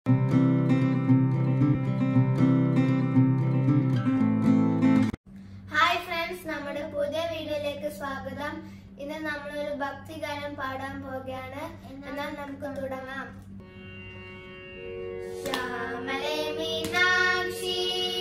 Hi friends, നമ്മുടെ പുതിയ വീഡിയോയിലേക്ക് സ്വാഗതം. ഇന്ന് നമ്മളൊരു ഭക്തിഗാനം പാടാൻ പോവുകയാണ്. എന്നാൽ നമുക്ക് തുടങ്ങാം. ശ്യാമളേ മീനാക്ഷി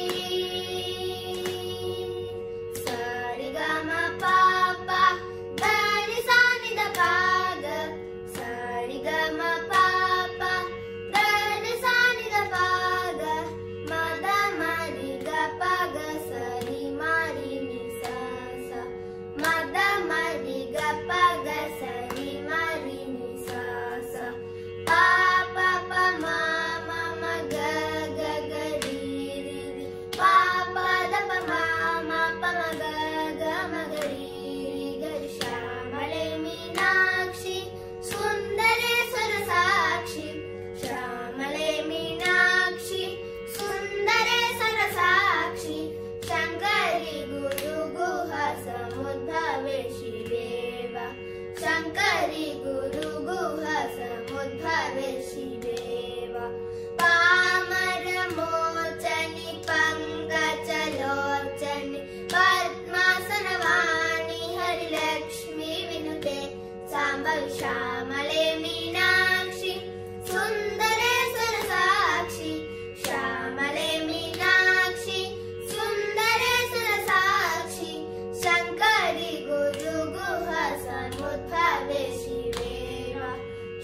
സരിഗമ പാപ ധനി സാനിധ പാഗ സരിഗമ പാപ ധനി സാനിധ പാഗ മദ മരി ഗ പഗ സരി മരി നി സ സ മദ മരി ഗ പഗ സരി മരി നി സ സ പാ പ പ മ മ മ ഗ ഗ ഗ രി രി രി പാ പ ദ പ മ മ പ മ ഗ ഗ മ ഗ രി രി ഗ രി. ശ്യാമളേ മീനാക്ഷി സുന്ദരേശ്വര സാക്ഷി ശ്യാമളേ മീനാക്ഷി സുന്ദരേശ്വര സാക്ഷി ശങ്കരി ഗുരു ഗുഹ സമുദ്ഭവേ ശിവേവ ശങ്കരി ഗുരു ഗുഹ സമുദ്ഭവേ ശിവേവ പാമര മോചനി പങ്കജലോചനി പദ്മാസനവാണി ഹരിലക്ഷ്മി വിനുതേ സാംബവി. ശ്യാമളേ മീനാക്ഷി സുന്ദരേശ്വര സാക്ഷി ശ്യാമളേ മീനാക്ഷി സുന്ദരേശ്വര സാക്ഷി ശങ്കരി ഗുരു ഗുഹ സമുദ്ഭവേ ശിവേവ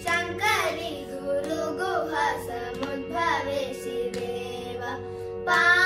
ശങ്കരി ഗുരു ഗുഹ സമുദ്ഭവേ ശിവേവ.